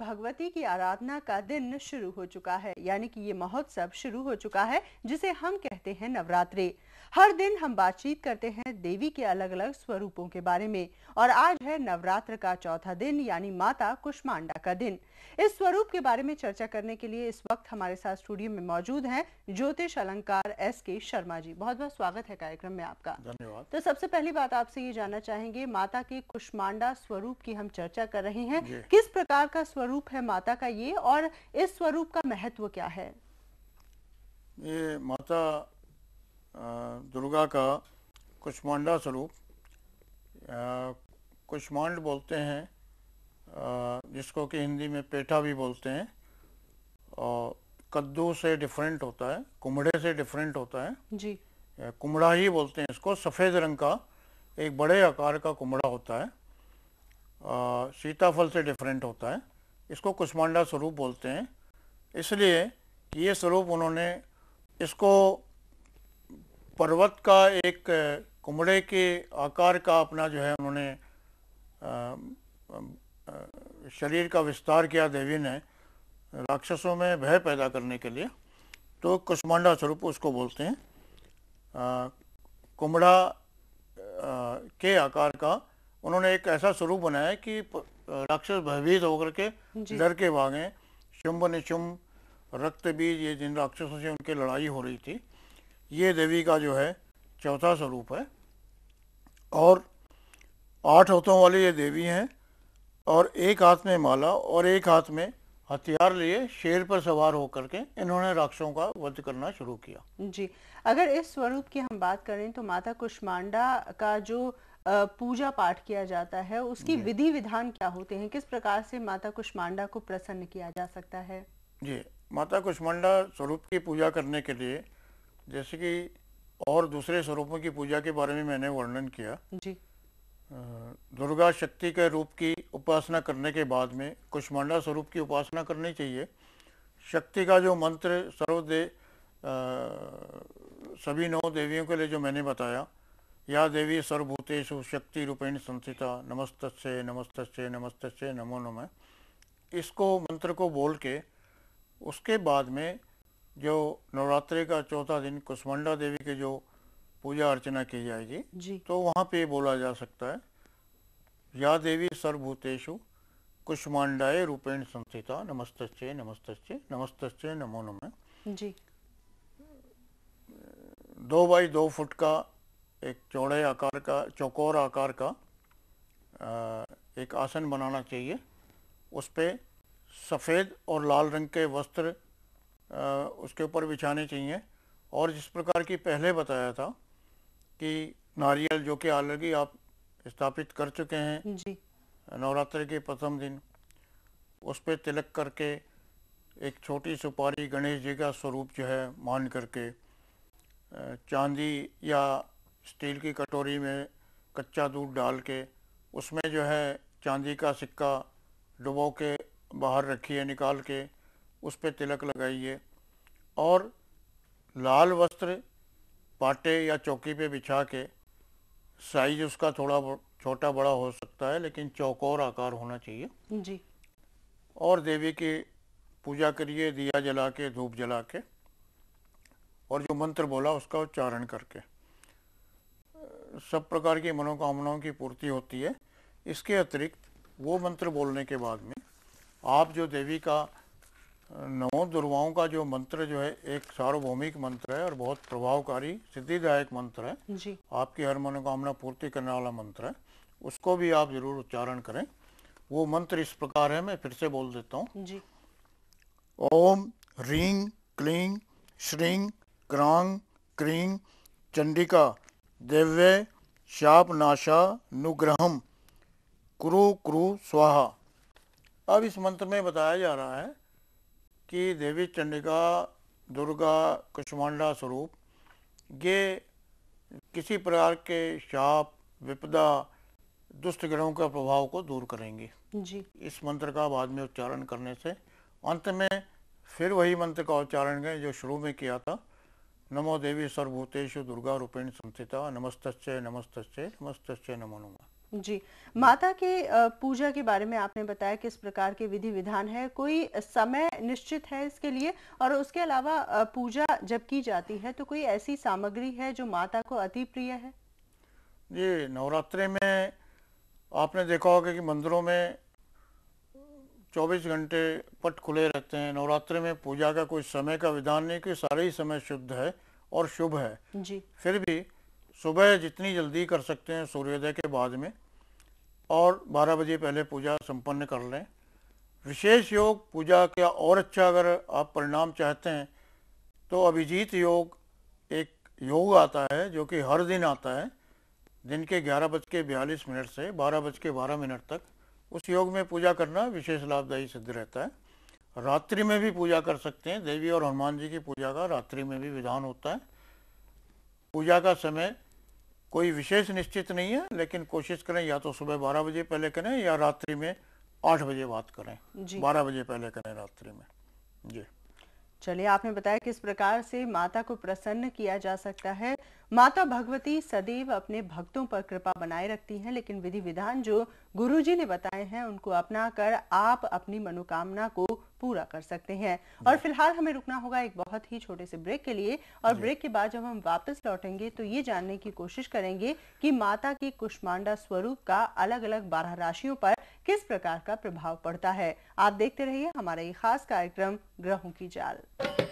भगवती की आराधना का दिन शुरू हो चुका है, यानी कि ये महोत्सव शुरू हो चुका है जिसे हम कहते हैं नवरात्रि। हर दिन हम बातचीत करते हैं देवी के अलग अलग स्वरूपों के बारे में और आज है नवरात्र का चौथा दिन यानी माता कुष्मांडा का दिन। इस स्वरूप के बारे में चर्चा करने के लिए इस वक्त हमारे साथ स्टूडियो में मौजूद हैं ज्योतिष अलंकार SK शर्मा जी। बहुत बहुत स्वागत है कार्यक्रम में आपका। धन्यवाद। तो सबसे पहली बात आपसे ये जानना चाहेंगे, माता के कुष्मांडा स्वरूप की हम चर्चा कर रहे हैं, किस प्रकार का स्वरूप है माता का ये और इस स्वरूप का महत्व क्या है? ये माता दुर्गा का कुष्मांडा स्वरूप, कुष्मांड बोलते हैं, जिसको कि हिंदी में पेठा भी बोलते हैं, और कद्दू से डिफरेंट होता है, कुमड़े से डिफरेंट होता है जी। कुमड़ा ही बोलते हैं इसको। सफ़ेद रंग का एक बड़े आकार का कुमड़ा होता है, सीताफल से डिफरेंट होता है। इसको कुष्मांडा स्वरूप बोलते हैं इसलिए कि ये स्वरूप उन्होंने इसको पर्वत का एक कुमड़े के आकार का अपना जो है उन्होंने शरीर का विस्तार किया देवी ने राक्षसों में भय पैदा करने के लिए, तो कुष्मांडा स्वरूप उसको बोलते हैं। कुमड़ा के आकार का उन्होंने एक ऐसा स्वरूप बनाया कि राक्षस भयभीत होकर के डर के भागे। शुंभ निशुंभ रक्त बीज, ये जिन राक्षसों से उनकी लड़ाई हो रही थी, ये देवी का जो है चौथा स्वरूप है। और 8 हाथों वाली ये देवी हैं और एक हाथ में माला और एक हाथ में हथियार लिए शेर पर सवार होकर के इन्होंने राक्षसों का वध करना शुरू किया। जी, अगर इस स्वरूप की हम बात करें तो माता कुष्मांडा का जो पूजा पाठ किया जाता है उसकी विधि विधान क्या होते हैं? किस प्रकार से माता कुष्मांडा को प्रसन्न किया जा सकता है? जी, माता कुष्मांडा स्वरूप की पूजा करने के लिए, जैसे कि और दूसरे स्वरूपों की पूजा के बारे में मैंने वर्णन किया, जी, दुर्गा शक्ति के रूप की उपासना करने के बाद में कुष्मांडा स्वरूप की उपासना करनी चाहिए। शक्ति का जो मंत्र सभी 9 देवियों के लिए जो मैंने बताया, या देवी सर्वभूतेषु शक्ति रूपेण संस्थिता नमस्तस्यै नमस्तस्यै नमस्तस्यै नमो नमः, इसको मंत्र को बोल के उसके बाद में जो नवरात्रि का चौथा दिन कुष्मांडा देवी की जो पूजा अर्चना की जाएगी जी, तो वहाँ पे बोला जा सकता है, या देवी सर्वभूतेषु कुष्मांडाए रूपेण संस्थिता नमस्तस्यै नमस्तस्यै नमस्तस्यै नमो नमः जी। 2 बाई 2 फुट का एक चौड़े आकार का, चौकोर आकार का एक आसन बनाना चाहिए। उस पर सफ़ेद और लाल रंग के वस्त्र उसके ऊपर बिछाने चाहिए। और जिस प्रकार की पहले बताया था कि नारियल जो कि ऑलरेडी आप स्थापित कर चुके हैं जी, नवरात्रि के प्रथम दिन, उस पर तिलक करके एक छोटी सुपारी गणेश जी का स्वरूप जो है मान करके, चांदी या स्टील की कटोरी में कच्चा दूध डाल के उसमें जो है चांदी का सिक्का डुबो के बाहर रखिए, निकाल के उस पर तिलक लगाइए। और लाल वस्त्र पाटे या चौकी पे बिछा के, साइज उसका थोड़ा छोटा बड़ा हो सकता है लेकिन चौकोर आकार होना चाहिए जी। और देवी की पूजा करिए दिया जला के, धूप जला के, और जो मंत्र बोला उसका उच्चारण करके। सब प्रकार की मनोकामनाओं की पूर्ति होती है। इसके अतिरिक्त वो मंत्र बोलने के बाद में आप जो देवी का 9 दुर्गाओं का जो मंत्र जो है एक सार्वभौमिक मंत्र है और बहुत प्रभावकारी सिद्धिदायक मंत्र है जी, आपकी हर मनोकामना पूर्ति करने वाला मंत्र है, उसको भी आप जरूर उच्चारण करें। वो मंत्र इस प्रकार है, मैं फिर से बोल देता हूँ जी। ओम ह्रीं क्लीं श्रीं क्रां क्रीं चंडिका देव्ये शाप नाशा नुग्रहम कुरु कुरु स्वाहा। अब इस मंत्र में बताया जा रहा है कि देवी चंडिका दुर्गा कुष्मांडा स्वरूप ये किसी प्रकार के शाप विपदा दुष्ट ग्रहों का प्रभाव को दूर करेंगी जी। इस मंत्र का बाद में उच्चारण करने से अंत में फिर वही मंत्र का उच्चारण करें जो शुरू में किया था, नमो देवी सर्वभूतेषु दुर्गा रूपेण संस्थिता नमस्तस्यै नमस्तस्यै नमस्तस्यै नमो नमः। जी, माता के पूजा के बारे में आपने बताया किस प्रकार के विधि विधान है, कोई समय निश्चित है इसके लिए? और उसके अलावा पूजा जब की जाती है तो कोई ऐसी सामग्री है जो माता को अति प्रिय है? जी, नवरात्रि में आपने देखा होगा कि मंदिरों में 24 घंटे पट खुले रहते हैं। नवरात्रि में पूजा का कोई समय का विधान नहीं कि सारे ही समय शुद्ध है और शुभ है। जी। फिर भी सुबह जितनी जल्दी कर सकते हैं सूर्योदय के बाद में, और 12 बजे पहले पूजा संपन्न कर लें। विशेष योग पूजा का और अच्छा अगर आप परिणाम चाहते हैं तो अभिजीत योग एक योग आता है जो कि हर दिन आता है, दिन के 11:42 से 12:12 तक। उस योग में पूजा करना विशेष लाभदायी सिद्ध रहता है। रात्रि में भी पूजा कर सकते हैं। देवी और हनुमान जी की पूजा का रात्रि में भी विधान होता है। पूजा का समय कोई विशेष निश्चित नहीं है, लेकिन कोशिश करें या तो सुबह 12 बजे पहले करें या रात्रि में 8 बजे बात करें। 12 बजे पहले करें रात्रि में। जी, चलिए, आपने बताया किस प्रकार से माता को प्रसन्न किया जा सकता है। माता भगवती सदैव अपने भक्तों पर कृपा बनाए रखती हैं, लेकिन विधि विधान जो गुरुजी ने बताए हैं उनको अपनाकर आप अपनी मनोकामना को पूरा कर सकते हैं। और फिलहाल हमें रुकना होगा एक बहुत ही छोटे से ब्रेक के लिए, और ब्रेक के बाद जब हम वापस लौटेंगे तो ये जानने की कोशिश करेंगे कि माता के कुष्मांडा स्वरूप का अलग अलग 12 राशियों पर किस प्रकार का प्रभाव पड़ता है। आप देखते रहिए हमारा ये खास कार्यक्रम ग्रहों की जाल।